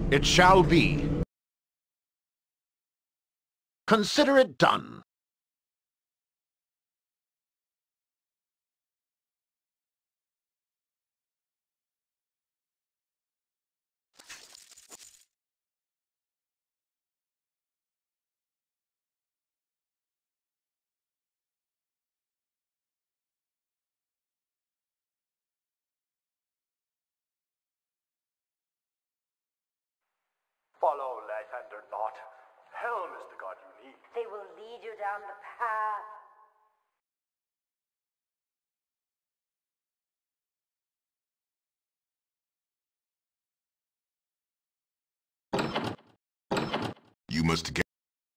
It shall be. Consider it done. Follow light and or not. Helm is the god you need. They will lead you down the path. You must get...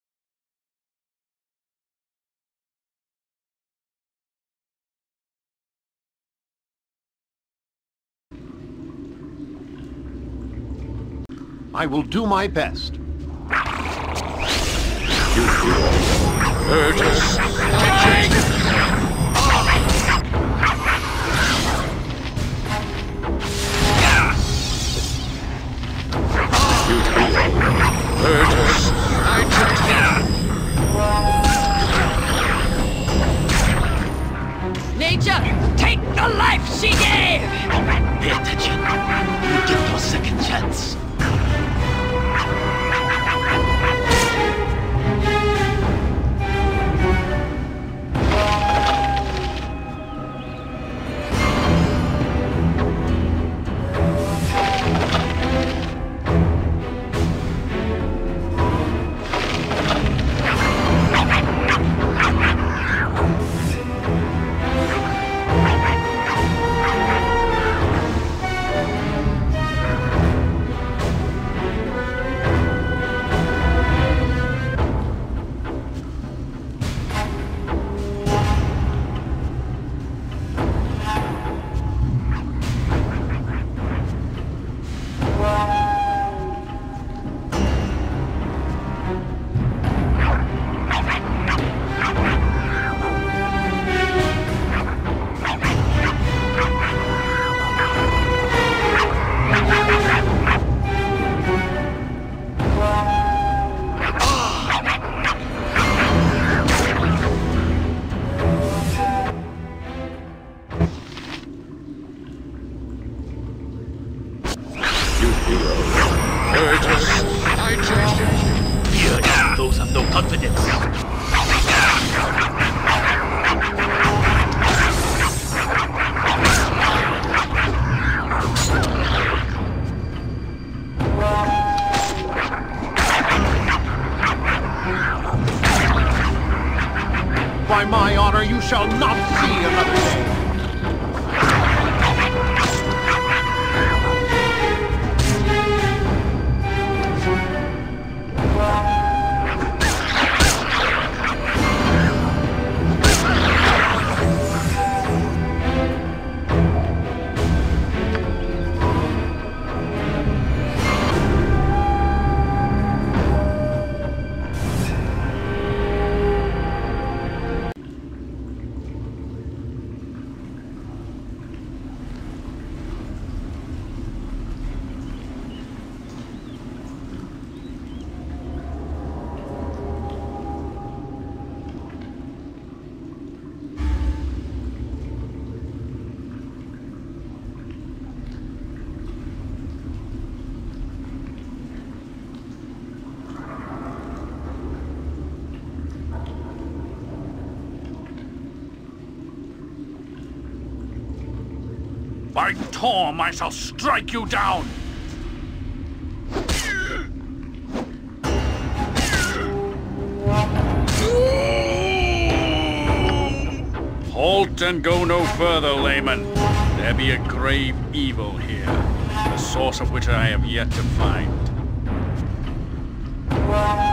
I will do my best. Nature, take the life she gave! Pay attention. You get your second chance. Those have no confidence. By my honor, you shall not see another day. By Torm, I shall strike you down! Halt and go no further, layman. There be a grave evil here, the source of which I have yet to find.